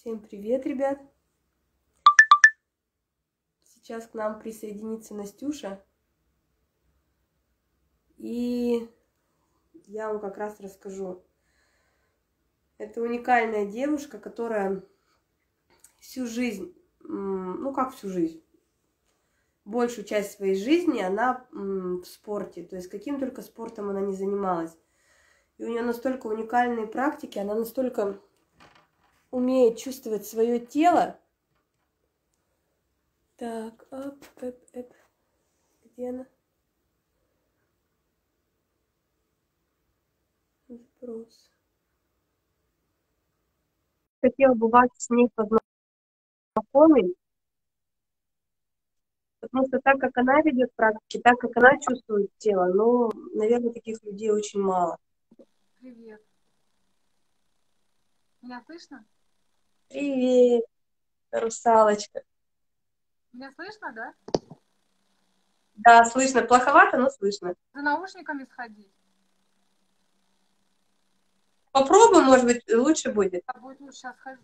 Всем привет, ребят! Сейчас к нам присоединится Настюша. И я вам как раз расскажу. Это уникальная девушка, которая всю жизнь, ну как всю жизнь, большую часть своей жизни она в спорте. То есть каким только спортом она не занималась. И у нее настолько уникальные практики, она настолько умеет чувствовать свое тело. Так, где она? Запрос. Хотела бы вас с ней познакомить, потому что так как она ведет практики, так как она чувствует тело, но, наверное, таких людей очень мало. Привет. Меня слышно? Привет, русалочка. Меня слышно, да? Да, слышно. Плоховато, но слышно. За наушниками сходить. Попробуй, может быть, лучше будет. А будет лучше, сейчас схожу.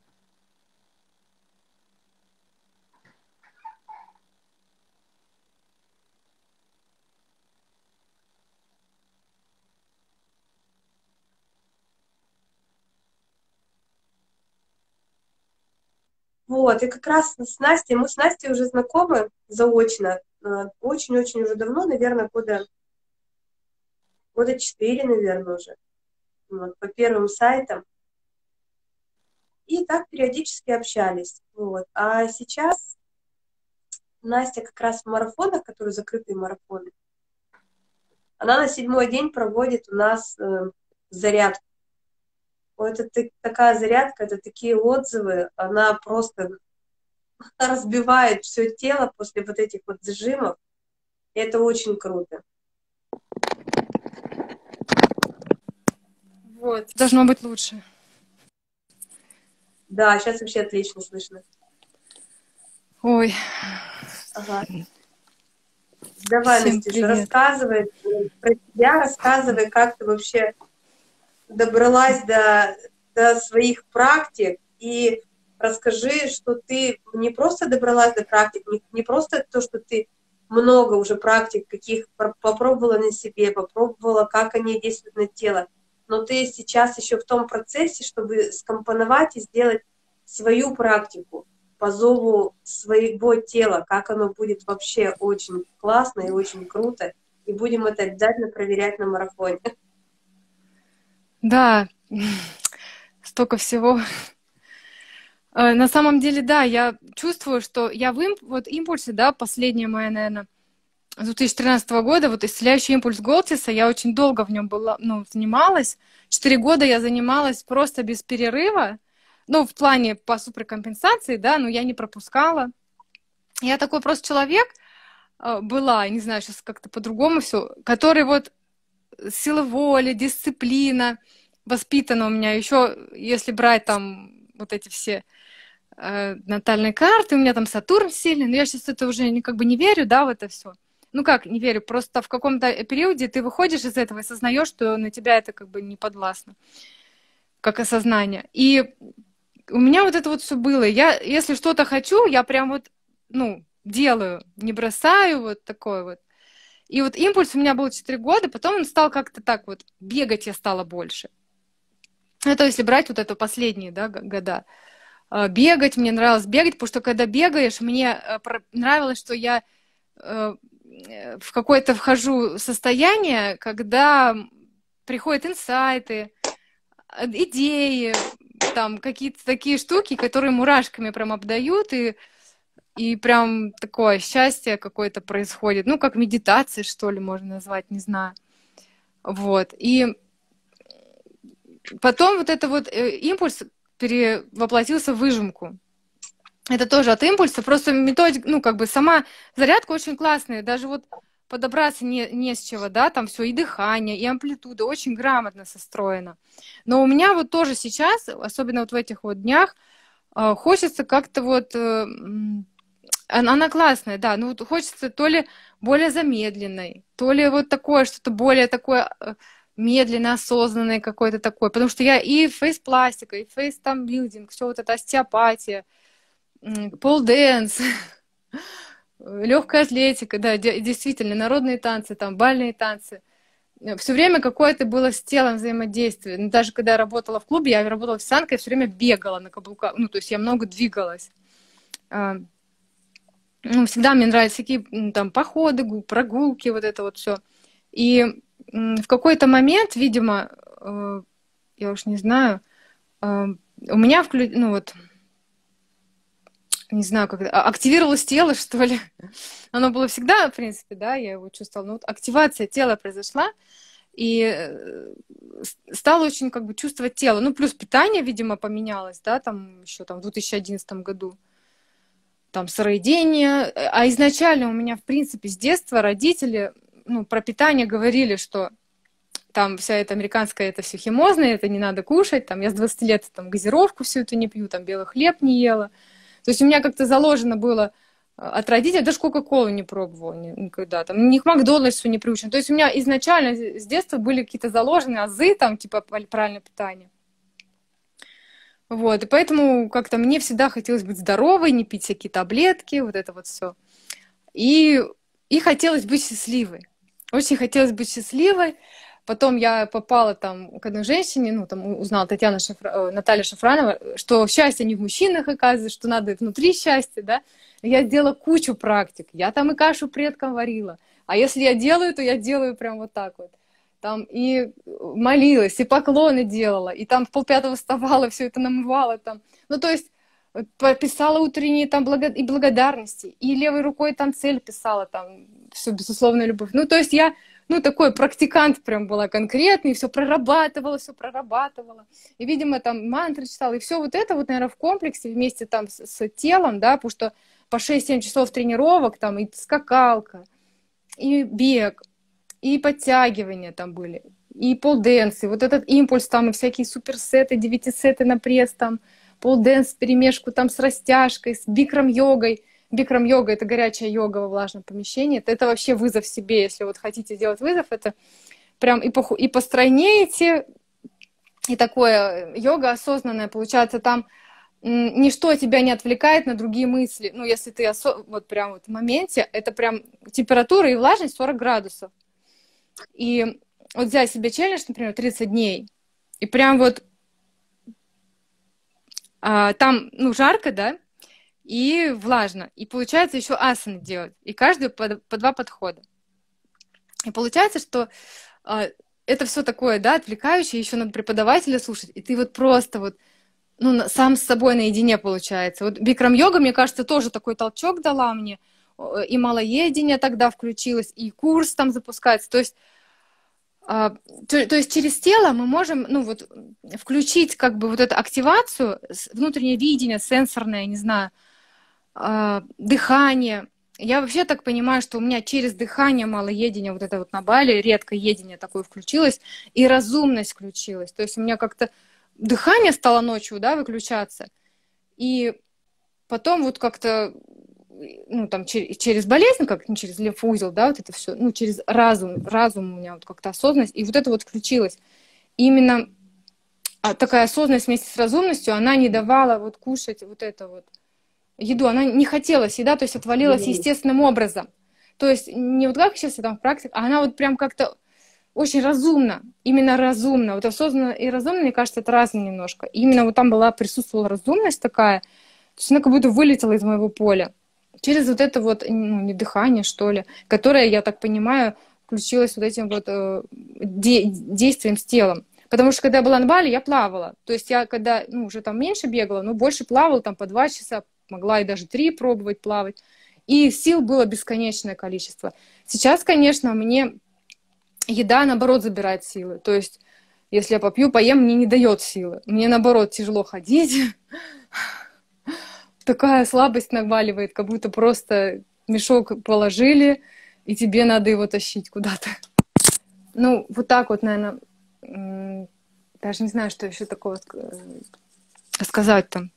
Вот, и как раз с Настей, мы с Настей уже знакомы заочно. Очень-очень уже давно, наверное, года 4, наверное, уже. Вот, по первым сайтам. И так периодически общались. Вот. А сейчас Настя как раз в марафонах, которые закрытые марафоны, она на 7-й день проводит у нас зарядку. Вот это такая зарядка, это такие отзывы, она просто разбивает все тело после вот этих вот зажимов. И это очень круто. Вот. Должно быть лучше. Да, сейчас вообще отлично слышно. Ой. Ага. Давай, Всем Настюша, привет. рассказывай про себя, рассказывай, как ты вообще добралась до своих практик, и расскажи, что ты не просто добралась до практик, не просто то, что ты много уже практик, каких попробовала на себе, попробовала, как они действуют на тело, но ты сейчас еще в том процессе, чтобы скомпоновать и сделать свою практику по зову своего тела, как оно будет вообще очень классно и очень круто, и будем это обязательно проверять на марафоне. Да, столько всего. На самом деле, да, я чувствую, что я вот импульсе, да, последняя моя, наверное, с 2013 года, вот исцеляющий импульс Голтиса, я очень долго в нем была, занималась. 4 года я занималась просто без перерыва, в плане по суперкомпенсации, да, но я не пропускала. Я такой просто человек была, не знаю, сейчас как-то по-другому все, который вот сила воли, дисциплина воспитана у меня. Еще если брать там вот эти все натальные карты, у меня там Сатурн сильный, но я сейчас это уже не верю, да, в это все. Ну как, не верю, просто в каком-то периоде ты выходишь из этого и осознаешь, что на тебя это не подвластно, как осознание. И у меня вот это вот все было. Я, если что-то хочу, я прям вот, делаю, не бросаю, вот такое вот. И вот импульс у меня был 4 года, потом он стал как-то так вот, бегать я стала больше. Это если брать вот это последние, да, года. Бегать, мне нравилось бегать, потому что когда бегаешь, мне нравилось, что я в какое-то вхожу состояние, когда приходят инсайты, идеи, там какие-то такие штуки, которые мурашками прям обдают, и прям такое счастье какое-то происходит. Ну, как медитация, что ли, можно назвать, не знаю. Вот. И потом вот это вот импульс перевоплотился в выжимку. Это тоже от импульса, просто методика, сама зарядка очень классная, даже вот подобраться не с чего, да, там все, и дыхание, и амплитуда, очень грамотно состроено. Но у меня вот тоже сейчас, особенно вот в этих вот днях, хочется как-то вот, она классная, да, вот хочется то ли более замедленной, то ли вот такое, что-то более такое медленный, осознанный какой-то такой. Потому что я и фейс-пластика, и фейс-там-билдинг, все вот это остеопатия, пол-дэнс, легкая атлетика, да, действительно, народные танцы, там, бальные танцы. Все время какое-то было с телом взаимодействие. Ну, даже когда я работала в клубе, я работала официанткой, я все время бегала на каблуках. Ну, то есть я много двигалась. Ну, всегда мне нравились всякие там походы, прогулки, вот это вот все. И в какой-то момент, видимо, я уж не знаю, у меня ну вот, не знаю, как активировалось тело, что ли. Оно было всегда, в принципе, да, я его чувствовала. Но вот активация тела произошла, и стала очень как бы чувствовать тело. Ну, плюс питание, видимо, поменялось, да, там еще там в 2011 году. Там сыроедение. А изначально у меня, в принципе, с детства родители, ну, про питание говорили, что там вся эта американская, это все химозное, это не надо кушать. Там я с 20 лет там газировку всю эту не пью, там белый хлеб не ела. То есть у меня как-то заложено было от родителей, даже Кока-Колу не пробовала никогда, там, ни к Макдональдсу не приучена. То есть у меня изначально с детства были какие-то заложенные азы, там, типа правильное питание. Вот, и поэтому как-то мне всегда хотелось быть здоровой, не пить всякие таблетки, вот это вот все. И хотелось быть счастливой. Очень хотелось быть счастливой. Потом я попала там к одной женщине, ну, там узнала Наталья Шафранова, что счастье не в мужчинах, оказывается, что надо внутри счастья, да. Я сделала кучу практик. Я там и кашу предкам варила. А если я делаю, то я делаю прям вот так вот. Там и молилась, и поклоны делала, и там в 4:30 вставала, все это намывала там. Ну, то есть писала утренние там и благодарности, и левой рукой там цель писала, там, все безусловная любовь. Ну, то есть я, ну, такой практикант прям была конкретный, все прорабатывала. И, видимо, там мантры читала, и все вот это вот, наверное, в комплексе вместе там с телом, да, потому что по 6-7 часов тренировок, там, и скакалка, и бег, и подтягивания там были, и полденс, и вот этот импульс там, и всякие суперсеты, 9-сеты на пресс там, полденс, перемешку там с растяжкой, с бикрам-йогой. Бикрам-йога — это горячая йога во влажном помещении. Это вообще вызов себе, если вот хотите делать вызов, это прям и постройнеете, и такое йога осознанная, получается, там ничто тебя не отвлекает на другие мысли. Ну, если ты вот прям вот в моменте, это прям температура и влажность 40 градусов. И вот взять себе челлендж, например, 30 дней, и прям вот там, ну, жарко, да, и влажно. И получается еще асаны делать. И каждый по 2 подхода. И получается, что это все такое, да, отвлекающее, еще надо преподавателя слушать. И ты вот просто вот, ну, сам с собой наедине получается. Вот бикрам-йога, мне кажется, тоже такой толчок дала мне. И малоедение тогда включилось, и курс там запускается. То есть через тело мы можем, ну, вот, включить как бы вот эту активацию, внутреннее видение, сенсорное, не знаю, дыхание. Я вообще так понимаю, что у меня через дыхание, малоедение, вот это вот на Бали, редкоедение такое включилось, и разумность включилась. То есть у меня как-то дыхание стало ночью, да, выключаться, и потом вот как-то, ну, там, через болезнь, как не через лимфоузел, да, вот это все, ну, через разум у меня вот как-то осознанность, и вот это вот включилось. И именно такая осознанность вместе с разумностью, она не давала вот кушать вот это вот еду, она не хотела еда, то есть отвалилась естественным образом. То есть не вот как сейчас я там в практике, а она вот прям как-то очень разумно, именно разумно. Вот осознанно и разумно, мне кажется, это разное немножко. И именно вот там присутствовала разумность такая, то есть она как будто вылетела из моего поля. Через вот это вот, ну, не дыхание, что ли, которое, я так понимаю, включилось вот этим вот действием с телом. Потому что когда я была на Бали, я плавала. То есть я когда, ну, уже там меньше бегала, но больше плавала, там по 2 часа, могла и даже 3 пробовать плавать. И сил было бесконечное количество. Сейчас, конечно, мне еда, наоборот, забирает силы. То есть если я попью, поем, мне не дает силы. Мне, наоборот, тяжело ходить. Такая слабость наваливает, как будто просто мешок положили, и тебе надо его тащить куда-то. Ну, вот так вот, наверное, даже не знаю, что еще такого сказать там.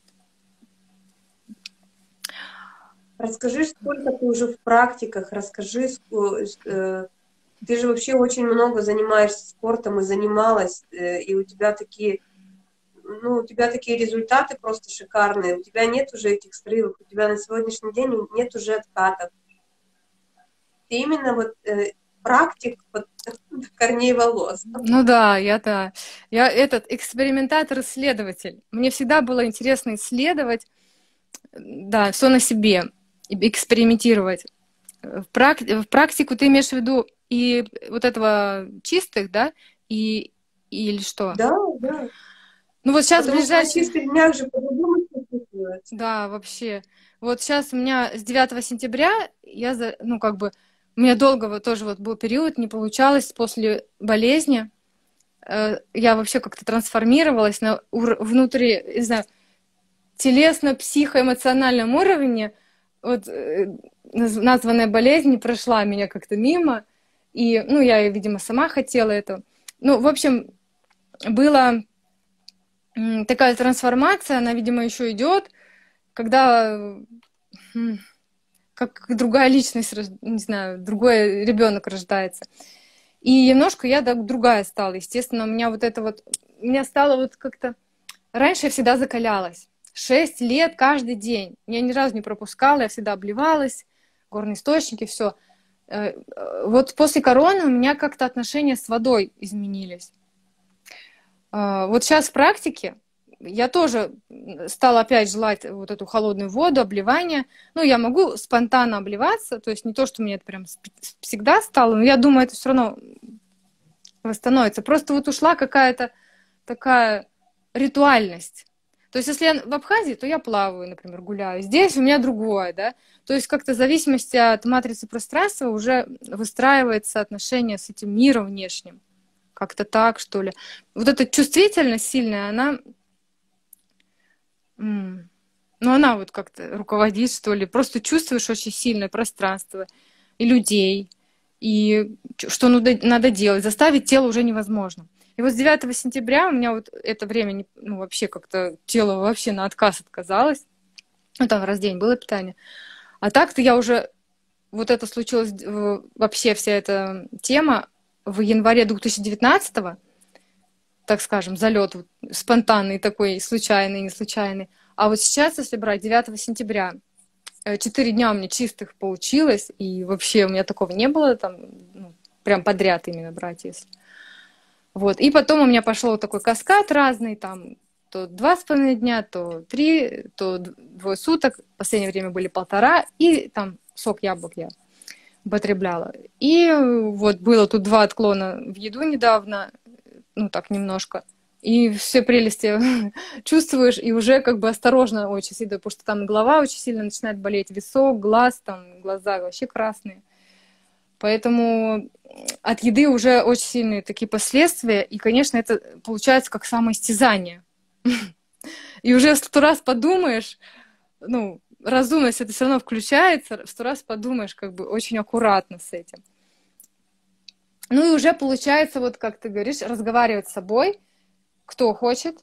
Расскажи, сколько ты уже в практиках, расскажи, Ты же вообще очень много занимаешься спортом и занималась, и у тебя такие, ну, у тебя такие результаты просто шикарные, у тебя нет уже этих срывов, у тебя на сегодняшний день нет уже откатов. Ты именно вот практик вот, до корней волос. Ну да, да. Я этот экспериментатор-исследователь. Мне всегда было интересно исследовать, да, все на себе, экспериментировать. В практику ты имеешь в виду и вот этого чистых, да, или что? Да, да. Ну вот сейчас Потому что на ближайший... чистых днях же по-другому всё чувствуется. Да, вообще. Вот сейчас у меня с 9 сентября, ну как бы, у меня долго вот тоже вот был период, не получалось после болезни. Я вообще как-то трансформировалась на внутри, не знаю, телесно-психоэмоциональном уровне. Вот названная болезнь не прошла меня как-то мимо. И, ну, я, видимо, сама хотела это. Ну, в общем, была такая трансформация, она, видимо, еще идет, когда как другая личность, не знаю, другой ребенок рождается. И немножко я другая стала. Естественно, у меня вот это вот, у меня стало вот как-то... Раньше я всегда закалялась. 6 лет каждый день. Я ни разу не пропускала, я всегда обливалась, горные источники, все. Вот после короны у меня как-то отношения с водой изменились. Вот сейчас в практике я тоже стала опять желать вот эту холодную воду, обливание. Ну, я могу спонтанно обливаться, то есть не то, что мне это прям всегда стало, но я думаю, это все равно восстановится. Просто вот ушла какая-то такая ритуальность. То есть если я в Абхазии, то я плаваю, например, гуляю. Здесь у меня другое, да. То есть как-то в зависимости от матрицы пространства уже выстраивается отношение с этим миром внешним. Как-то так, что ли. Вот эта чувствительность сильная, она... Ну, она вот как-то руководит, что ли. Просто чувствуешь очень сильное пространство и людей, и что надо делать. Заставить тело уже невозможно. И вот с 9 сентября у меня вот это время, ну, вообще как-то тело вообще на отказ отказалось. Ну, там раз в день было питание. А так-то я уже... Вот это случилось, вообще вся эта тема в январе 2019-го, так скажем, залет вот, спонтанный такой, случайный, не случайный. А вот сейчас, если брать 9 сентября, 4 дня у меня чистых получилось, и вообще у меня такого не было, там, ну, прям подряд именно брать, если. Вот. И потом у меня пошел такой каскад разный, там, то 2,5 дня, то 3, то 2 суток, в последнее время были 1,5, и там сок яблок я употребляла. И вот было тут 2 отклона в еду недавно, ну так немножко, и все прелести чувствуешь, и уже как бы осторожно очень сильно, потому что там голова очень сильно начинает болеть, висок, глаз, там глаза вообще красные. Поэтому от еды уже очень сильные такие последствия, и, конечно, это получается как самоистязание. И уже 100 раз подумаешь, ну, разумность это все равно включается, 100 раз подумаешь как бы очень аккуратно с этим. Ну и уже получается, вот как ты говоришь, разговаривать с собой, кто хочет,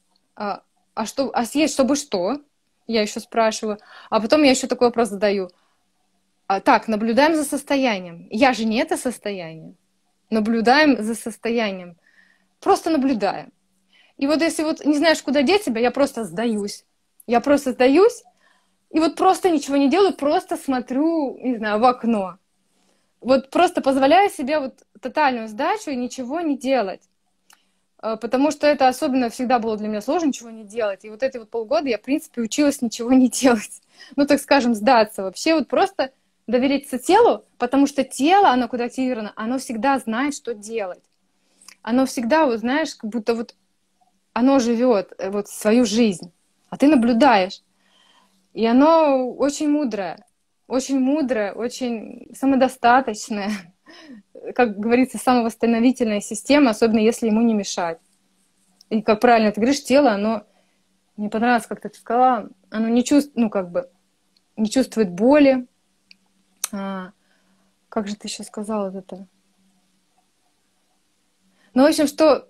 съесть, чтобы что? Я еще спрашиваю. А потом я еще такой вопрос задаю. Так, наблюдаем за состоянием. Я же не это состояние. Наблюдаем за состоянием. Просто наблюдаем. И вот если вот не знаешь, куда деть себя, я просто сдаюсь. Я просто сдаюсь, и вот просто ничего не делаю, просто смотрю, не знаю, в окно. Вот просто позволяю себе вот тотальную сдачу и ничего не делать. Потому что это особенно всегда было для меня сложно ничего не делать. И вот эти вот полгода я, в принципе, училась ничего не делать. Ну, так скажем, сдаться. Вообще вот просто довериться телу, потому что тело, оно куда активировано, оно всегда знает, что делать. Оно всегда, вот знаешь, как будто вот оно живет вот свою жизнь, а ты наблюдаешь. И оно очень мудрое, очень самодостаточное, как говорится, самовосстановительная система, особенно если ему не мешать. И как правильно ты говоришь, тело, оно, мне понравилось, как ты сказала, оно не чувствует, ну как бы, не чувствует боли. Как же ты еще сказала это? Ну, в общем, что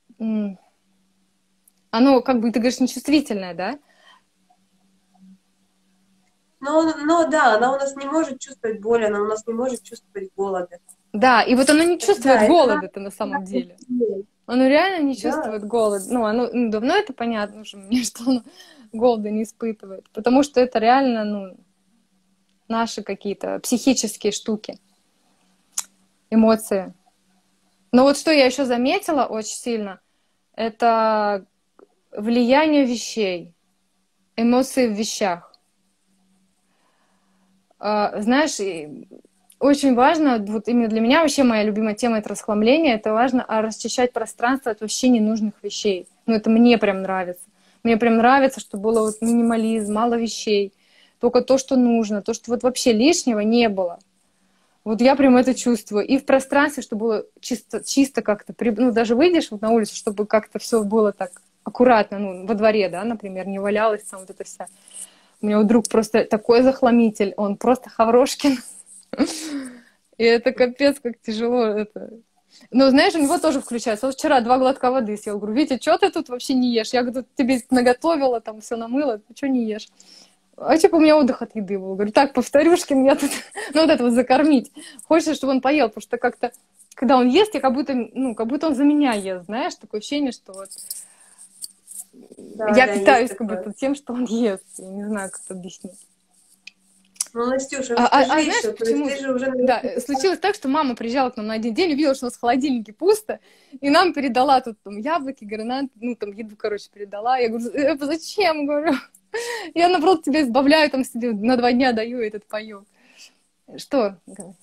оно, как бы, ты говоришь, нечувствительное, да? Но да, она у нас не может чувствовать боль, она у нас не может чувствовать голода. Да, и вот оно не чувствует Да, это голода-то на самом деле. Оно реально не чувствует голод. Ну, оно давно это понятно уже мне, что оно голода не испытывает. Потому что это реально, ну, наши какие-то психические штуки, эмоции. Но вот что я еще заметила очень сильно, это влияние вещей, эмоции в вещах. Знаешь, очень важно, вот именно для меня вообще моя любимая тема — это расхламление, это важно расчищать пространство от вообще ненужных вещей. Ну, это мне прям нравится. Мне прям нравится, чтобы было вот минимализм, мало вещей, только то, что нужно, то, что вот вообще лишнего не было. Вот я прям это чувствую. И в пространстве, чтобы было чисто, чисто как-то, ну, даже выйдешь вот на улицу, чтобы как-то все было так аккуратно, ну, во дворе, да, например, не валялась там вот это вся. У меня вот друг просто такой захламитель, он просто Хаврошкин. И это капец, как тяжело это. Ну, знаешь, у него тоже включается. Вот вчера 2 глотка воды съел. Говорю, Витя, что ты тут вообще не ешь? Я говорю, тебе наготовила, там все намыла, ты что не ешь? А типа у меня отдых от еды был. Говорю, так, повторюшкин, я тут, ну, вот это вот закормить. Хочется, чтобы он поел, потому что как-то, когда он ест, я как будто, ну, как будто он за меня ест, знаешь, такое ощущение, что вот да, я да, питаюсь есть как такое. будто тем, что он ест. Я не знаю, как это объяснить. Ну, Настюша, расскажи Знаешь, еще, то есть почему? ты же уже, Да, наверное, случилось так, что мама приезжала к нам на один день, увидела, что у нас в холодильнике пусто, и нам передала тут там яблоки, гранат, ну, там еду, короче, передала. Я говорю, зачем, говорю? Я, наоборот, тебе избавляю, там себе на 2 дня даю этот паёк. Что?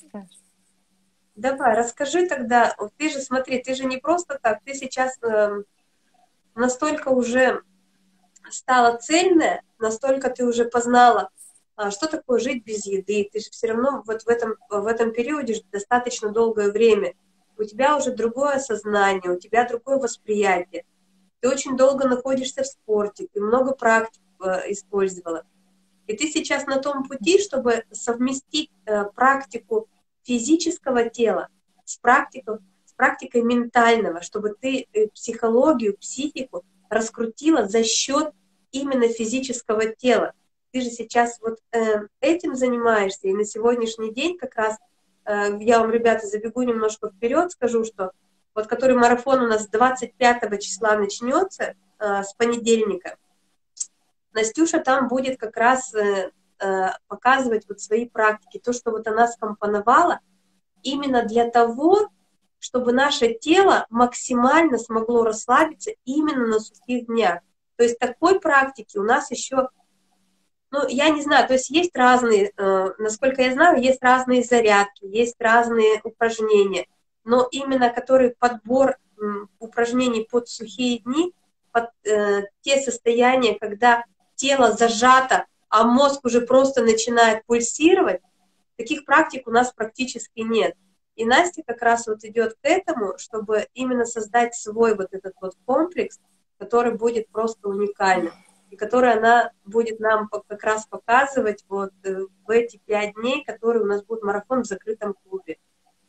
давай, расскажи тогда, вот ты же, смотри, ты же не просто так, ты сейчас настолько уже стала цельная, настолько ты уже познала, что такое жить без еды. Ты же все равно вот в этом периоде достаточно долгое время. У тебя уже другое сознание, у тебя другое восприятие. Ты очень долго находишься в спорте, ты много практик использовала. И ты сейчас на том пути, чтобы совместить практику физического тела с практикой ментального, чтобы ты психологию, психику раскрутила за счет именно физического тела. Ты же сейчас вот этим занимаешься, и на сегодняшний день как раз, я вам, ребята, забегу немножко вперед, скажу, что вот который марафон у нас 25 числа начнется, с понедельника, Настюша там будет как раз показывать вот свои практики, то, что вот она скомпоновала именно для того, чтобы наше тело максимально смогло расслабиться именно на сухих днях. То есть такой практики у нас еще, ну, я не знаю, то есть есть разные, насколько я знаю, есть разные зарядки, есть разные упражнения, но именно который подбор упражнений под сухие дни, под те состояния, когда тело зажато, а мозг уже просто начинает пульсировать, таких практик у нас практически нет. И Настя как раз вот идет к этому, чтобы именно создать свой вот этот вот комплекс, который будет просто уникальным, и который она будет нам как раз показывать вот в эти 5 дней, которые у нас будет марафон в закрытом клубе.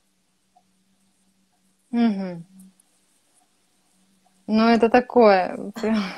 Угу. Ну, это такое.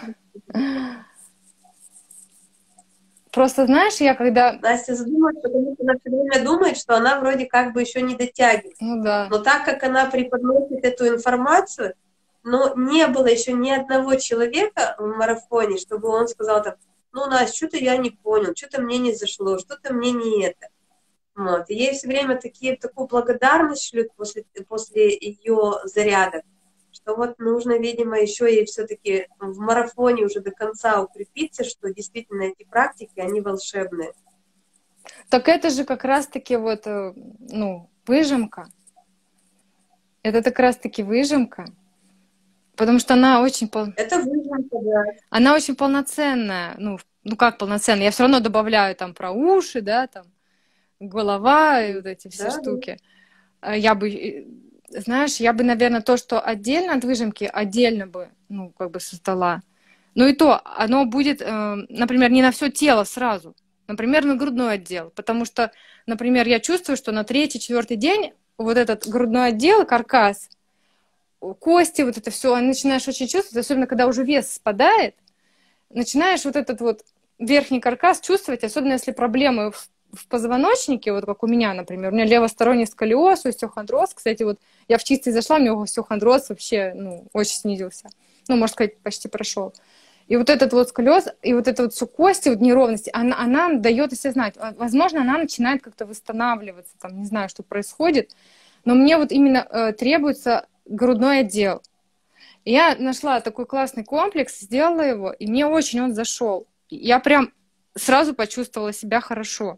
Просто, знаешь, я когда... Настя задумалась, потому что она все время думает, что она вроде как бы еще не дотягивает. Ну да. Но так как она преподносит эту информацию, но не было еще ни одного человека в марафоне, чтобы он сказал там, ну, Настя, что-то я не понял, что-то мне не зашло, что-то мне не это. Вот. И ей все время такую благодарность шлют после ее зарядок, что вот нужно, видимо, еще ей все-таки в марафоне уже до конца укрепиться, что действительно эти практики, они волшебные. Так это же как раз-таки вот, ну, выжимка. Это как раз-таки выжимка, потому что она очень... Это выжимка, да. Она очень полноценная. Ну как полноценная? Я все равно добавляю там про уши, да, там голова и вот эти все штуки. Я бы, знаешь, наверное, то, что отдельно от выжимки, отдельно бы, ну, как бы создала. Ну и то, оно будет, например, не на все тело сразу. Например, на грудной отдел. Потому что, например, я чувствую, что на 3-4 день вот этот грудной отдел, каркас, кости, вот это все, начинаешь очень чувствовать, особенно когда уже вес спадает, начинаешь вот этот вот верхний каркас чувствовать, особенно если проблемы в позвоночнике, вот как у меня, например, у меня левосторонний сколиоз, остеохондроз, кстати, вот я в чистый зашла, у меня остеохондроз вообще, ну, очень снизился, ну, можно сказать, почти прошел. И вот этот вот сколиоз, и вот это вот все кости, вот неровности, она дает о себе знать. Возможно, она начинает как-то восстанавливаться, там, не знаю, что происходит, но мне вот именно требуется грудной отдел. И я нашла такой классный комплекс, сделала его, и мне очень он зашел. Я прям сразу почувствовала себя хорошо.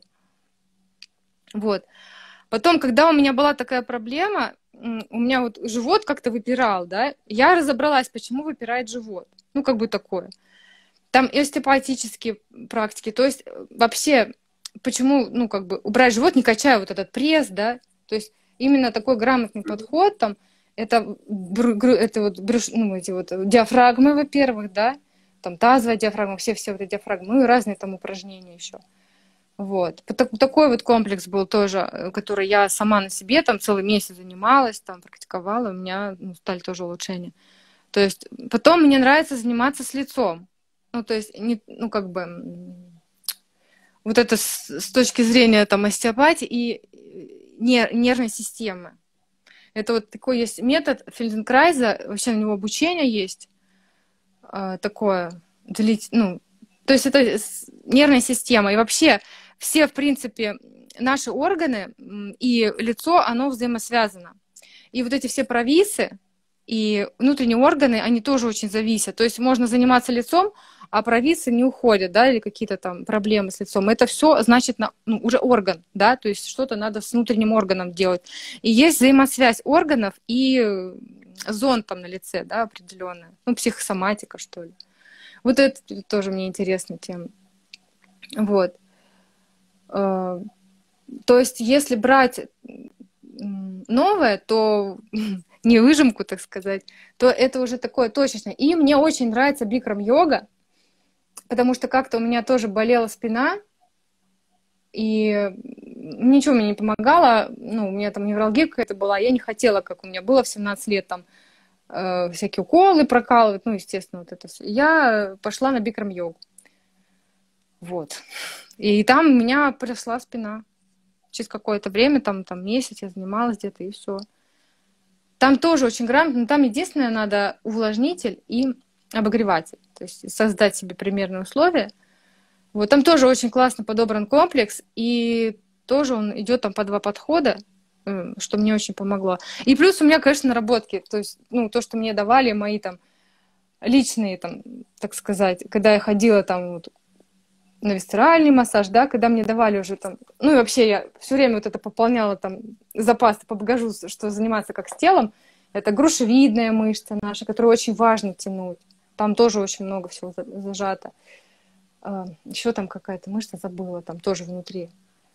Вот. Потом, когда у меня была такая проблема, у меня вот живот как-то выпирал, да, я разобралась, почему выпирает живот. Ну, как бы такое. Там и остеопатические практики, то есть вообще, почему, ну, как бы убрать живот, не качая вот этот пресс, да, то есть именно такой грамотный подход, там, это вот ну, эти вот диафрагмы, во-первых, да, там тазовая диафрагма, все вот эти диафрагмы, ну и разные там упражнения еще. Вот. Такой вот комплекс был тоже, который я сама на себе там целый месяц занималась, там практиковала, у меня стали тоже улучшения. То есть потом мне нравится заниматься с лицом. Ну, то есть, не, ну, как бы, вот это с точки зрения там остеопатии и нервной системы. Это вот такой есть метод Фельденкрайза, вообще у него обучение есть такое, ну, то есть это нервная система. И вообще все, в принципе, наши органы и лицо, оно взаимосвязано. И вот эти все провисы и внутренние органы, они тоже очень зависят. То есть можно заниматься лицом, а провисы не уходят, да, или какие-то там проблемы с лицом. Это все значит ну, уже орган, да, то есть что-то надо с внутренним органом делать. И есть взаимосвязь органов и зон там на лице, да, определенная. Ну, психосоматика, что ли. Вот это тоже мне интересная тема. Вот. То есть если брать новое, то не выжимку, так сказать, то это уже такое точечное. И мне очень нравится бикрам-йога, потому что как-то у меня тоже болела спина, и ничего мне не помогало. Ну, у меня там невралгия какая-то была, я не хотела, как у меня было в 17 лет, там, всякие уколы прокалывать, ну, естественно, вот это все. Я пошла на бикрам-йогу. Вот. И там у меня пришла спина. Через какое-то время, там месяц я занималась где-то, и все. Там тоже очень грамотно, но там единственное, надо увлажнитель и обогреватель. То есть создать себе примерные условия. Вот там тоже очень классно подобран комплекс, и тоже он идет там по 2 подхода, что мне очень помогло. И плюс у меня, конечно, наработки, то есть, ну, то, что мне давали мои там личные, там, так сказать, когда я ходила там вот, на висцеральный массаж, да, когда мне давали уже там, ну и вообще я все время вот это пополняла там запасы по багажу, что заниматься как с телом, это грушевидная мышца наша, которую очень важно тянуть, там тоже очень много всего зажато. Еще там какая-то мышца, забыла, там тоже внутри.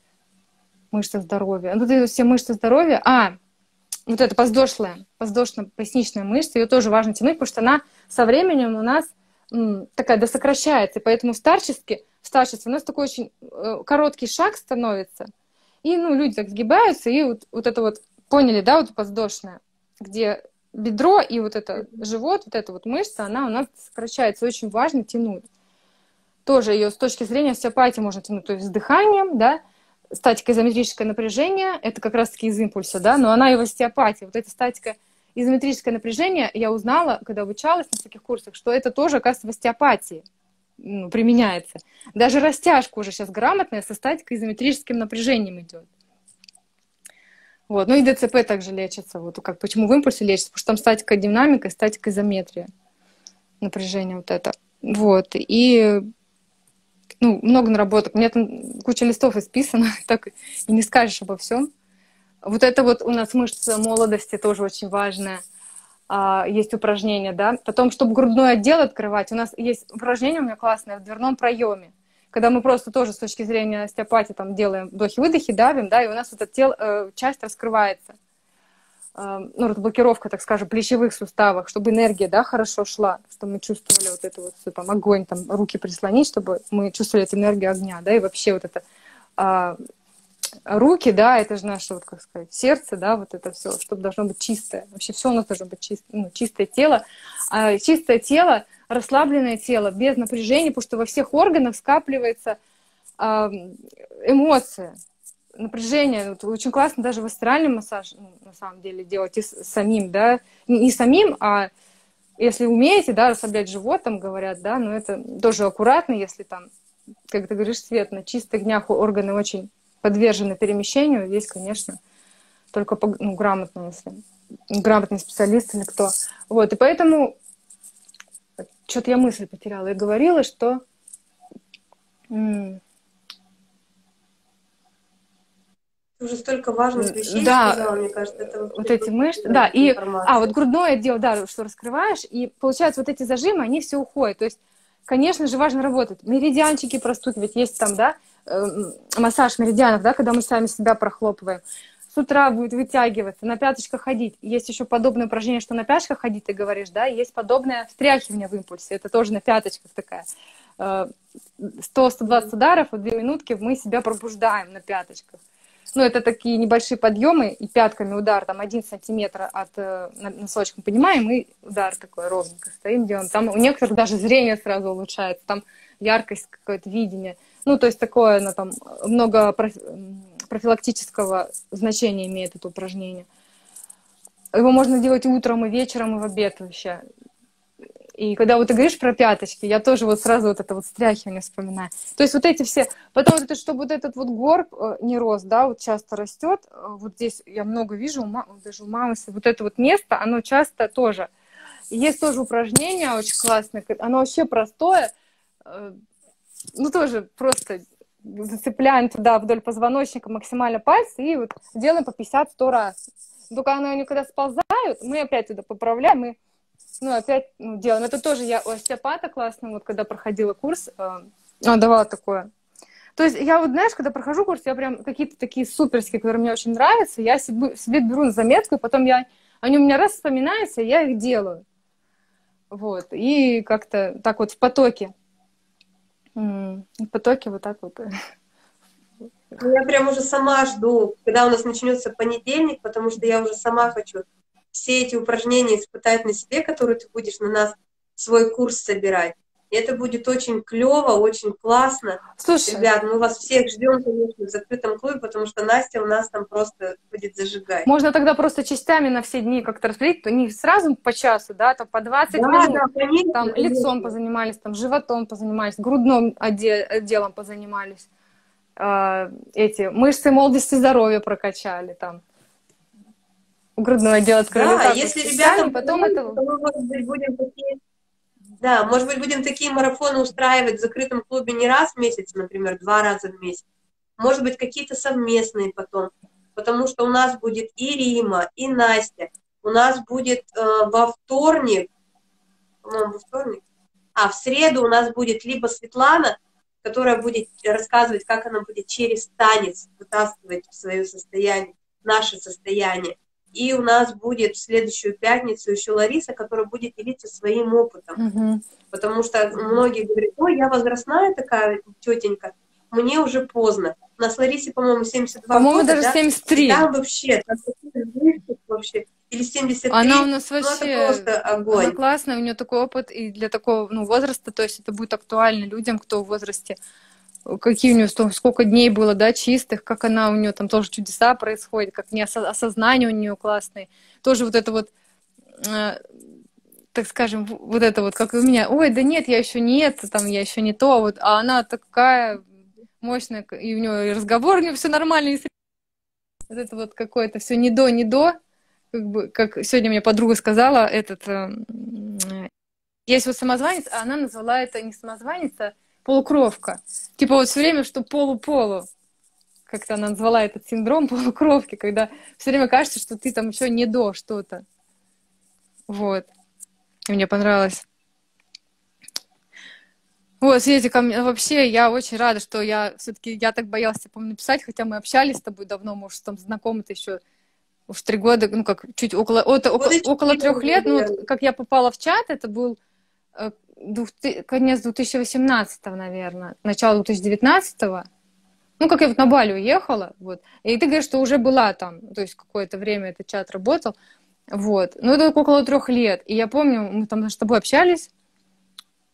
Мышца здоровья. Ну, это все мышцы здоровья. Вот эта подвздошно-поясничная мышца, ее тоже важно тянуть, потому что она со временем у нас такая досокращается. И поэтому в старчестве у нас такой очень короткий шаг становится. И, ну, люди так сгибаются, и вот это вот, поняли, да, вот подвздошная, где бедро и вот это живот, вот эта вот мышца, она у нас сокращается. Очень важно тянуть. Тоже ее с точки зрения остеопатии можно тянуть, то есть с дыханием, да, статика изометрическое напряжение, это как раз-таки из импульса, да, но она и в остеопатии. Вот эта статика изометрическое напряжение, я узнала, когда обучалась на таких курсах, что это тоже, оказывается, в остеопатии применяется. Даже растяжка уже сейчас грамотная со статикой изометрическим напряжением идет. Вот. Ну и ДЦП также лечится. Вот как, почему в импульсе лечится? Потому что там статика динамика и статика изометрия. Напряжение вот это. Вот. И ну, много наработок. У меня там куча листов исписано, так и не скажешь обо всем. Вот это вот у нас мышца молодости тоже очень важная. Есть упражнения, да. Потом, чтобы грудной отдел открывать, у нас есть упражнение у меня классное в дверном проеме. Когда мы просто тоже с точки зрения остеопатии там делаем вдохи-выдохи, давим, да, и у нас вот эта часть раскрывается. Ну, блокировка, так скажем, плечевых суставов, чтобы энергия, да, хорошо шла, чтобы мы чувствовали вот это вот, там, огонь, там, руки прислонить, чтобы мы чувствовали эту энергию огня, да, и вообще вот это руки, да, это же наше, вот, как сказать, сердце, да, вот это все, чтобы должно быть чистое. Вообще все у нас должно быть чистое тело. Чистое тело, расслабленное тело, без напряжения, потому что во всех органах скапливается а, эмоции, напряжение. Вот очень классно даже висцеральный массаж, ну, на самом деле, делать и самим, да, не самим, а если умеете, да, расслаблять живот, там говорят, да, но это тоже аккуратно, если там, как ты говоришь, Свет, на чистых днях органы очень подвержены перемещению, здесь, конечно, только ну, грамотно, если грамотный специалист или кто. Вот, и поэтому что-то я мысль потеряла. Я говорила, что Ты уже столько важных вещей да, сказала, мне кажется, это вообще вот эти мышцы, да, и, информация. вот грудное отдел, да, что раскрываешь, и получается вот эти зажимы, они все уходят, то есть, конечно же, важно работать, меридианчики простукивать, есть там, да, массаж меридианов, да, когда мы сами себя прохлопываем, с утра будет вытягиваться, на пяточках ходить, есть еще подобное упражнение, что на пяточках ходить, ты говоришь, да, есть подобное встряхивание в импульсе, это тоже на пяточках такая, 100-120 ударов, вот 2 минутки мы себя пробуждаем на пяточках. Ну, это такие небольшие подъемы, и пятками удар, там, 1 сантиметр от носочка поднимаем, и удар такой ровненько стоим, делаем. Там у некоторых даже зрение сразу улучшается, там яркость, какое-то видение. Ну, то есть такое, ну, там, много профилактического значения имеет это упражнение. Его можно делать и утром, и вечером, и в обед вообще. И когда вот ты говоришь про пяточки, я тоже вот сразу вот это вот стряхивание вспоминаю. То есть вот эти все... Потом вот это, чтобы вот этот вот горб не рос, да, вот часто растет. Вот здесь я много вижу, даже у мамы, вот это вот место, оно часто тоже... Есть тоже упражнение очень классное, оно вообще простое, ну тоже просто зацепляем туда вдоль позвоночника максимально пальцы и вот делаем по 50-100 раз. Только они когда сползают, мы опять туда поправляем, и ну, опять делаем. Это тоже я у остеопата классно, вот когда проходила курс, он давал такое. То есть я вот, знаешь, когда прохожу курс, я прям какие-то такие суперские, которые мне очень нравятся, я себе беру на заметку, и потом они у меня раз вспоминаются, и я их делаю. Вот. И как-то так вот в потоке. В потоке вот так вот. Ну, я прям уже сама жду, когда у нас начнется понедельник, потому что я уже сама хочу все эти упражнения испытать на себе, которые ты будешь на нас свой курс собирать. И это будет очень клево, очень классно. Слушай, ребят, мы вас всех ждем, конечно, в закрытом клубе, потому что Настя у нас там просто будет зажигать. Можно тогда просто частями на все дни как-то распределить, то не сразу по часу, да, то по 20 минут. Да, конечно, там конечно. Лицом позанимались, там животом позанимались, грудным отделом позанимались. Эти мышцы молодости здоровья прокачали там. Грудное отдел открыли. Да, если ребята потом это... то мы, может быть, будем такие... Да, может быть, будем такие марафоны устраивать в закрытом клубе не раз в месяц, например, 2 раза в месяц. Может быть, какие-то совместные потом. Потому что у нас будет и Рима, и Настя. У нас будет во вторник, по-моему, во вторник, в среду у нас будет либо Светлана, которая будет рассказывать, как она будет через танец вытаскивать в свое состояние, наше состояние. И у нас будет в следующую пятницу еще Лариса, которая будет делиться своим опытом. Угу. Потому что многие говорят, ой, я возрастная такая тетенька, мне уже поздно. У нас Ларисе, по-моему, 72 по-моему, года. По-моему, даже 73. И там вообще, вообще, или 73. Она у нас вообще, это просто огонь. Она классная, у нее такой опыт, и для такого возраста, то есть это будет актуально людям, кто в возрасте. Какие у нее, сколько дней было, да, чистых, как она, у нее там тоже чудеса происходят, как осознание у нее классное. Тоже вот это вот, так скажем, вот это вот, как у меня, ой, да нет, я еще не это, там, я еще не то, вот, а она такая мощная, и у нее и разговор, у нее все нормально, и вот это вот какое-то все не до, как бы, как сегодня мне подруга сказала, есть вот самозванец, а она назвала это не самозванец, а полукровка. Типа вот все время, что полу-полу. Как-то она назвала этот синдром полукровки, когда все время кажется, что ты там еще не до что-то. Вот. И мне понравилось. Вот, Светика, вообще я очень рада, что я так боялась, помню, написать, хотя мы общались с тобой давно, может, там знакомы-то еще уж 3 года, ну как, чуть около 3 лет, ну вот, как я попала в чат, это был конец 2018, наверное, начало 2019. Ну, как я вот на Бали уехала, вот, и ты говоришь, что уже была там, то есть какое-то время этот чат работал, вот, ну, это около 3 лет, и я помню, мы там с тобой общались,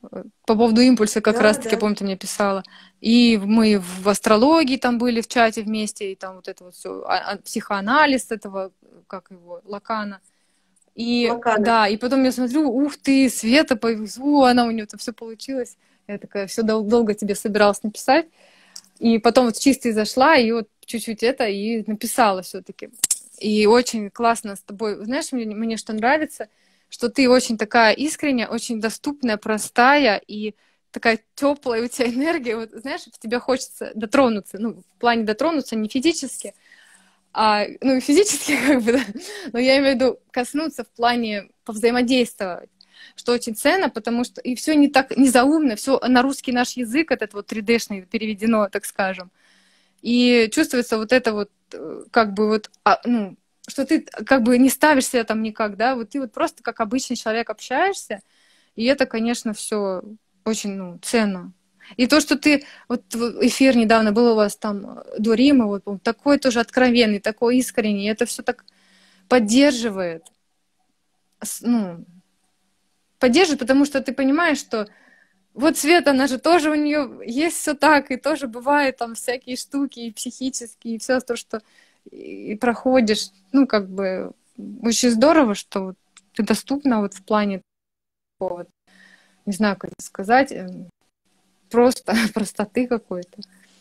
По поводу импульса как Да, раз-таки, да. я помню, ты мне писала. И мы в астрологии там были в чате вместе, и там вот это вот все, психоанализ этого, как его, Лакана. И Локально. да, и потом я смотрю, ух ты, Света появилась, она у нее там все получилось. Я такая, все долго тебе собиралась написать. И потом вот чисто зашла, и вот чуть-чуть это, и написала все-таки. И очень классно с тобой. Знаешь, мне что нравится, что ты очень такая искренняя, очень доступная, простая и такая теплая у тебя энергия. Вот знаешь, в тебя хочется дотронуться, ну, в плане дотронуться не физически, ну, физически как бы, да, но я имею в виду коснуться в плане повзаимодействовать, что очень ценно, потому что и все не так не заумно, все на русский наш язык этот вот 3D-шный переведено, так скажем. И чувствуется вот это вот, как бы вот, ну, что ты как бы не ставишь себя там никак, да, вот ты вот просто как обычный человек общаешься, и это, конечно, все очень, ну, ценно. И то, что ты, вот эфир недавно был у вас там до Рима, вот он такой тоже откровенный, такой искренний, это все так поддерживает, ну, поддерживает, потому что ты понимаешь, что вот Света, она же тоже у нее есть все так, и тоже бывает там всякие штуки, и психические, и все то, что и проходишь. Ну, как бы очень здорово, что вот ты доступна вот в плане такого, вот, не знаю, как это сказать, просто простоты какой-то,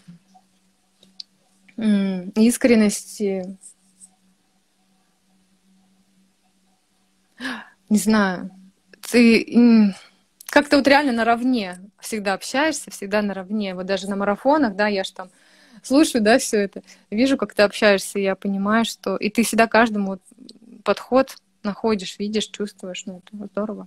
искренности, не знаю. Ты как-то вот реально наравне всегда общаешься, всегда наравне. Вот даже на марафонах, да, я ж там слушаю, да, все это, вижу, как ты общаешься, и я понимаю, что... И ты всегда каждому вот подход находишь, видишь, чувствуешь, ну, это здорово.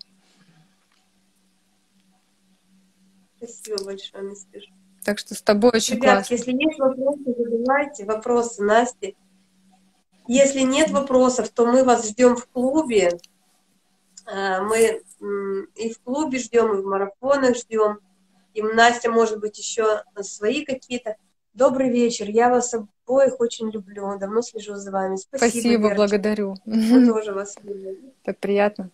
Спасибо большое, Настюша. Так что с тобой очень Ребятки, классно. если есть вопросы, задавайте вопросы Насте. Если нет вопросов, то мы вас ждем в клубе. Мы и в клубе ждем, и в марафонах ждем. И Настя, может быть, еще свои какие-то. Добрый вечер. Я вас обоих очень люблю. Давно слежу за вами. Спасибо, Спасибо, Верочка. благодарю. Мы тоже вас любим. Так приятно.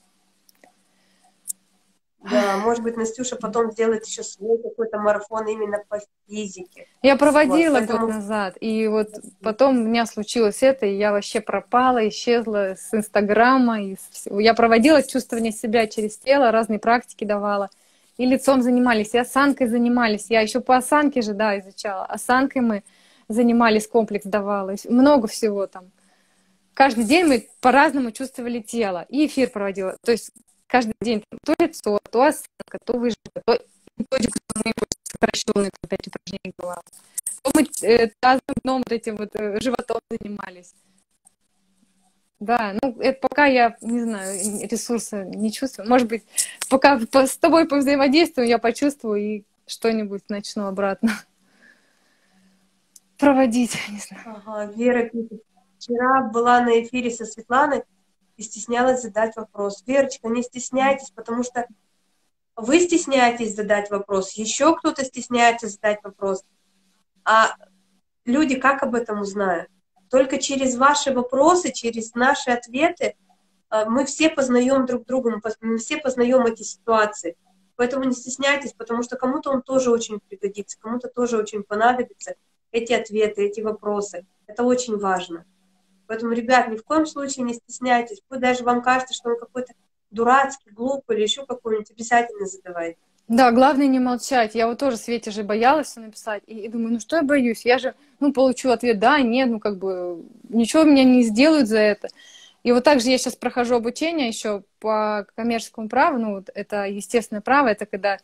Да, может быть, Настюша потом сделает еще свой какой-то марафон именно по физике. Я Вот, проводила год поэтому... назад, и вот потом у меня случилось это, и я вообще пропала, исчезла с Инстаграма. Я проводила чувствование себя через тело, разные практики давала. И лицом занимались, и осанкой занимались. Я еще по осанке же, да, изучала. Осанкой мы занимались, комплекс давала. Много всего там. Каждый день мы по-разному чувствовали тело. И эфир проводила. То есть каждый день то лицо, то осанка, то выжимка, то методику сокращенных опять упражнений была. То мы тазом, дном, вот этим вот животом занимались. Да, ну это пока я, не знаю, ресурса не чувствую. Может быть, пока с тобой повзаимодействую, я почувствую и что-нибудь начну обратно проводить, не знаю. Ага, Вера пишет. Вчера была на эфире со Светланой и стеснялась задать вопрос. Верочка, не стесняйтесь, потому что вы стесняетесь задать вопрос, еще кто-то стесняется задать вопрос. А люди как об этом узнают? Только через ваши вопросы, через наши ответы мы все познаем друг друга, мы все познаем эти ситуации. Поэтому не стесняйтесь, потому что кому-то он тоже очень пригодится, кому-то тоже очень понадобится эти ответы, эти вопросы. Это очень важно. Поэтому, ребят, ни в коем случае не стесняйтесь. Пусть даже вам кажется, что он какой-то дурацкий, глупый или еще какой-нибудь, обязательно задавайте. Да, главное не молчать. Я вот тоже Свете же боялась все написать. И думаю, ну что я боюсь? Я же, ну, получу ответ, да, нет, ну, как бы, ничего меня не сделают за это. И вот так же я сейчас прохожу обучение еще по коммерческому праву. Ну, вот это естественное право, это когда,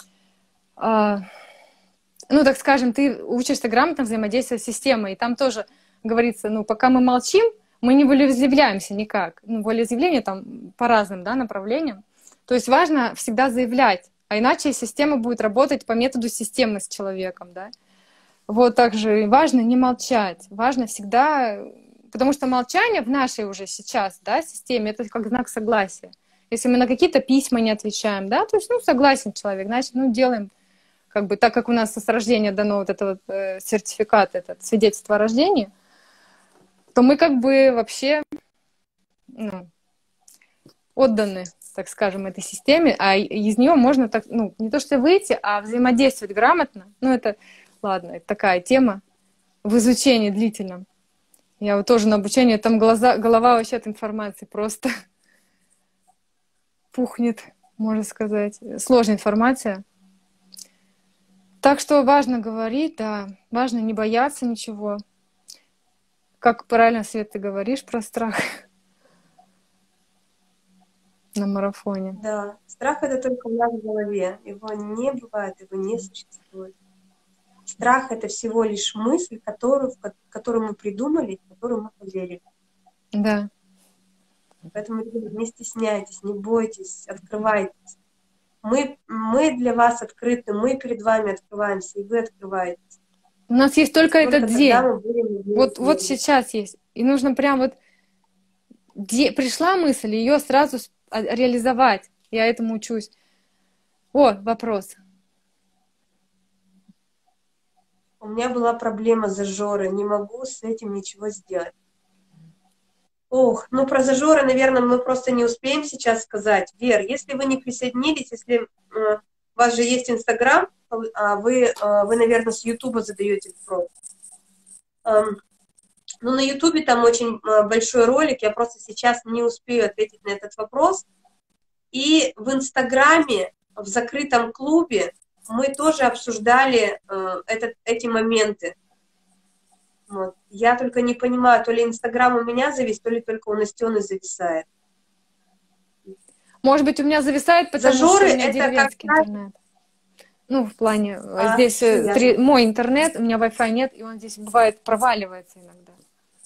ну, так скажем, ты учишься грамотно взаимодействовать с системой. И там тоже говорится, ну, пока мы молчим, мы не волеизъявляемся никак. Ну, волеизъявление там по разным, да, направлениям. То есть важно всегда заявлять. А иначе система будет работать по методу системы с человеком, да. Вот также важно не молчать, важно всегда, потому что молчание в нашей уже сейчас, да, системе, это как знак согласия. Если мы на какие-то письма не отвечаем, да, то есть, ну, согласен человек, значит, ну, делаем, как бы, так как у нас с рождения дано вот этот вот, сертификат, этот свидетельство о рождении, то мы как бы вообще, ну, отданы так скажем, этой системе, а из нее можно так, ну, не то что выйти, а взаимодействовать грамотно. Ну, это, ладно, это такая тема в изучении длительном. Я вот тоже на обучении, там голова вообще от информации просто пухнет, можно сказать. Сложная информация. Так что важно говорить, да, важно не бояться ничего. Как правильно, Свет, ты говоришь про страх на марафоне. Да, страх это только у нас в голове. Его не бывает, его не существует. Страх это всего лишь мысль, которую мы придумали, в которую мы поверили. Да. Поэтому не стесняйтесь, не бойтесь, открывайтесь. Мы для вас открыты, мы перед вами открываемся, и вы открываетесь. У нас есть только этот день. Тогда мы будем Вот сейчас есть. И нужно прям вот пришла мысль, ее сразу реализовать. Я этому учусь. О, вопрос. У меня была проблема зажора, не могу с этим ничего сделать. Ох, ну про зажоры, наверное, мы просто не успеем сейчас сказать. Вер, если вы не присоединились, если у вас же есть Инстаграм, а вы, наверное, с Ютуба задаете вопрос. Ну, на Ютубе там очень большой ролик, я просто сейчас не успею ответить на этот вопрос. И в Инстаграме, в закрытом клубе, мы тоже обсуждали эти моменты. Вот. Я только не понимаю, то ли Инстаграм у меня завис, то ли только у Настены зависает. Может быть, у меня зависает, потому Зажоры что у меня это деревенский как... интернет. Ну, в плане, здесь ясно. мой интернет, у меня Wi-Fi нет, и он здесь бывает проваливается иногда.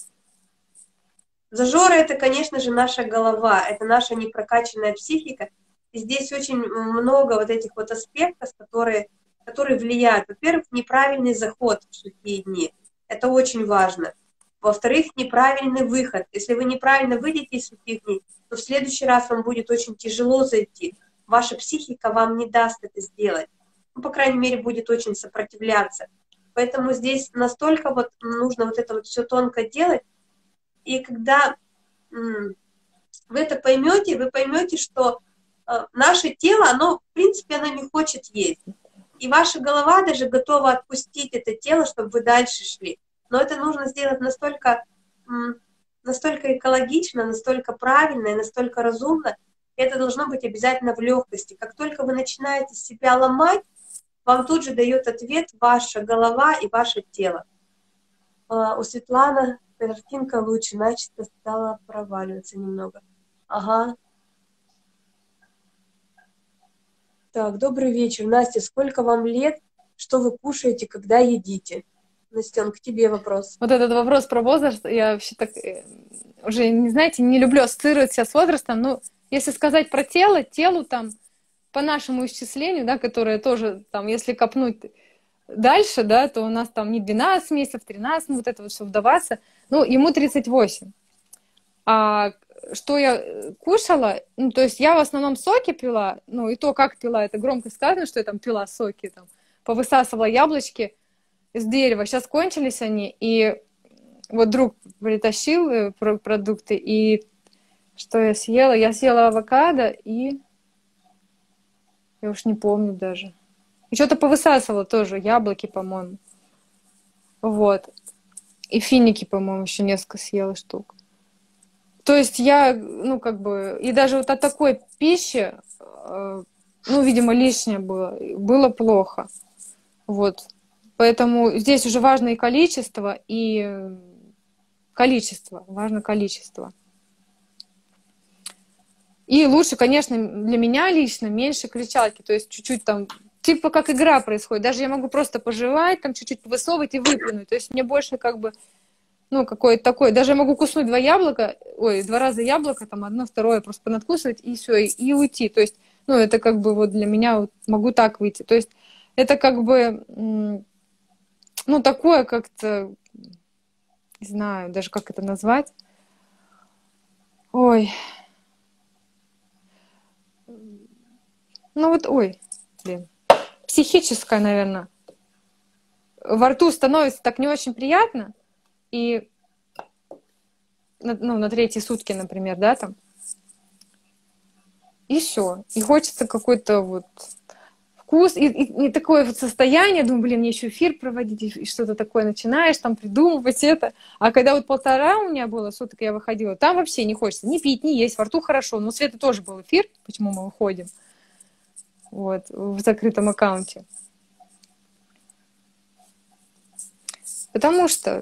Зажоры это, конечно же, наша голова, это наша непрокачанная психика. И здесь очень много вот этих вот аспектов, которые влияют. Во-первых, неправильный заход в сухие дни. Это очень важно. Во-вторых, неправильный выход. Если вы неправильно выйдете из сухих дней, то в следующий раз вам будет очень тяжело зайти. Ваша психика вам не даст это сделать. Ну, по крайней мере, будет очень сопротивляться. Поэтому здесь настолько вот нужно вот это вот все тонко делать. И когда вы это поймете, вы поймете, что наше тело, оно, в принципе, оно не хочет есть. И ваша голова даже готова отпустить это тело, чтобы вы дальше шли. Но это нужно сделать настолько экологично, настолько правильно и настолько разумно. И это должно быть обязательно в легкости. Как только вы начинаете себя ломать, вам тут же дает ответ ваша голова и ваше тело. У Светланы картинка лучше, начисто стала проваливаться немного. Ага. Так, добрый вечер. Настя, сколько вам лет? Что вы кушаете, когда едите? Настен, к тебе вопрос. Вот этот вопрос про возраст, я вообще так уже, не знаете, не люблю ассоциировать себя с возрастом, но если сказать про телу там, по нашему исчислению, да, которое тоже, там, если копнуть дальше, да, то у нас там не 12 месяцев, 13, ну, вот это вот все вдаваться, ну, ему 38. А что я кушала, ну, то есть я в основном соки пила, ну, и то, как пила, это громко сказано, что я там пила соки, там, повысасывала яблочки из дерева. Сейчас кончились они, и вот друг притащил продукты, и что я съела? Я съела авокадо, и я уж не помню даже. И что-то повысасывала тоже, яблоки, по-моему. Вот. И финики, по-моему, еще несколько съела штук. То есть я, ну, как бы, и даже вот от такой пищи, ну, видимо, лишнее было плохо. Вот. Поэтому здесь уже важно и количество, важно количество. И лучше, конечно, для меня лично меньше клетчатки, то есть чуть-чуть там, типа как игра происходит, даже я могу просто пожевать, там чуть-чуть высовывать и выплюнуть, то есть мне больше как бы, ну, какое-то такое, даже я могу куснуть 2 раза яблоко, там, одно, второе, просто понадкусывать, и все, и уйти, то есть, ну, это как бы вот для меня вот могу так выйти, то есть это как бы, ну, такое как-то, не знаю даже, как это назвать, ой, ну вот, блин, психическое, наверное, во рту становится так не очень приятно, и, ну, на 3-е сутки, например, да, там, и все. И хочется какой-то вот вкус, и такое вот состояние, думаю, блин, мне еще эфир проводить, и что-то такое начинаешь там придумывать это. А когда вот 1,5 у меня было, суток я выходила, там вообще не хочется ни пить, ни есть, во рту хорошо. Но у Светы тоже был эфир, почему мы выходим, вот, в закрытом аккаунте. Потому что,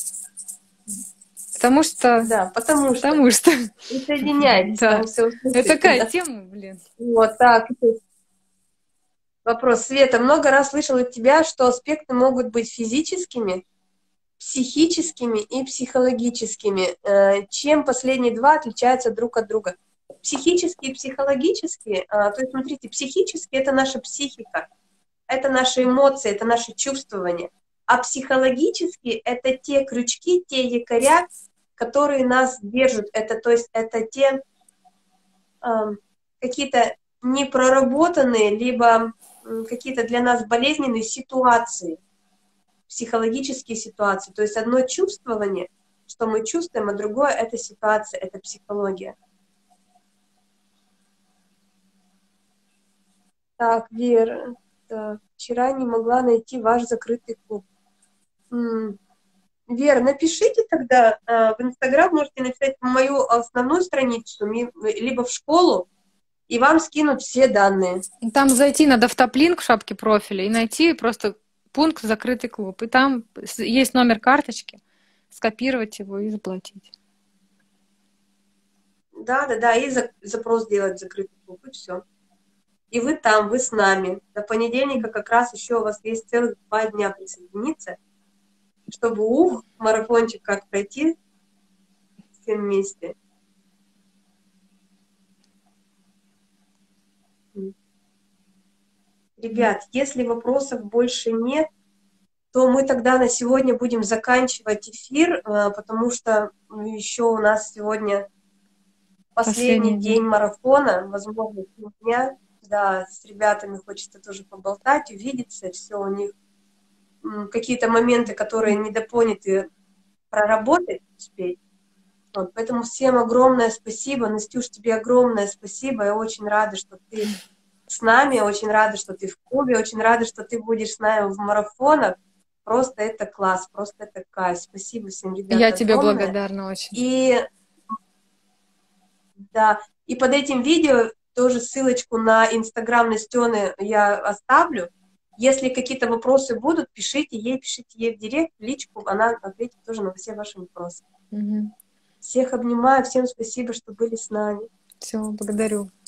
потому что, Да, потому что, присоединяйтесь, да. там все Это услышите, такая да. тема, блин. Вот так. Вопрос. Света, много раз слышала от тебя, что аспекты могут быть физическими, психическими и психологическими. Чем последние два отличаются друг от друга? Психические и психологические, то есть, смотрите, психические — это наша психика, это наши эмоции, это наши чувствования. А психологические — это те крючки, те якоря, которые нас держат. Это, то есть, это те какие-то непроработанные, либо какие-то для нас болезненные ситуации, психологические ситуации. То есть одно чувствование, что мы чувствуем, а другое — это ситуация, это психология. Так, Вера, так, вчера не могла найти ваш закрытый клуб. Вера, напишите тогда в Инстаграм, можете написать мою основную страницу, либо в школу, и вам скинут все данные. Там зайти надо в топ-линк в шапке профиля и найти просто пункт «Закрытый клуб». И там есть номер карточки, скопировать его и заплатить. Да, и запрос делать в закрытый клуб, и все. И вы там, вы с нами. До понедельника как раз еще у вас есть целых 2 дня присоединиться, чтобы, марафончик как пройти все вместе. Ребят, если вопросов больше нет, то мы тогда на сегодня будем заканчивать эфир, потому что еще у нас сегодня последний день марафона, возможно, дня. Да, с ребятами хочется тоже поболтать, увидеться, все у них какие-то моменты, которые недопоняты, проработать успеть. Вот, поэтому всем огромное спасибо. Настюш, тебе огромное спасибо. Я очень рада, что ты с нами, очень рада, что ты в клубе, очень рада, что ты будешь с нами в марафонах. Просто это класс, просто это кайф. Спасибо всем, ребята, Я тебе огромное. благодарна очень. И да, и под этим видео тоже ссылочку на Инстаграм Настены я оставлю. Если какие-то вопросы будут, пишите ей в директ, в личку, она ответит тоже на все ваши вопросы. Угу. Всех обнимаю, всем спасибо, что были с нами. Все, благодарю.